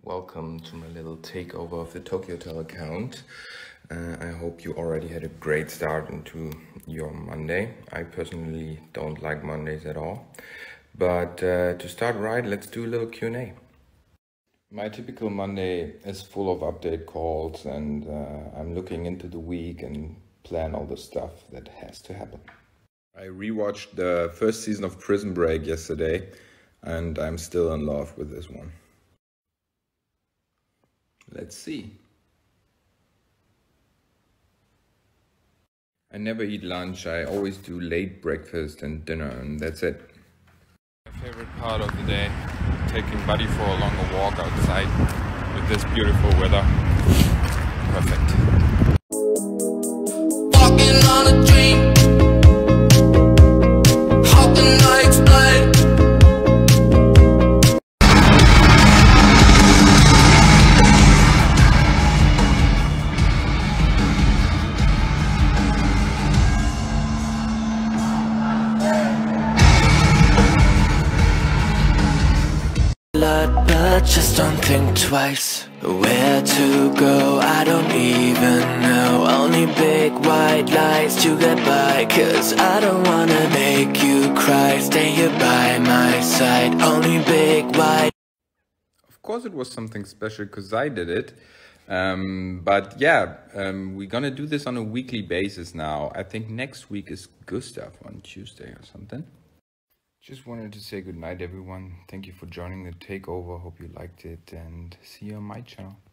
Welcome to my little takeover of the Tokyo Hotel account. I hope you already had a great start into your Monday. I personally don't like Mondays at all. But to start right, let's do a little Q&A. My typical Monday is full of update calls and I'm looking into the week and plan all the stuff that has to happen. I rewatched the first season of Prison Break yesterday and I'm still in love with this one. Let's see. I never eat lunch, I always do late breakfast and dinner, and that's it. My favorite part of the day, taking Buddy for a longer walk outside with this beautiful weather. Perfect. Walking on a dream. How can I explain? But just don't think twice where to go, I don't even know. Only big white lies to get by, cause I don't wanna make you cry. Stay here by my side, only big white. Of course it was something special because I did it. But yeah, we're gonna do this on a weekly basis now. I think next week is Gustav on Tuesday or something. Just wanted to say goodnight, everyone. Thank you for joining the takeover. Hope you liked it and see you on my channel.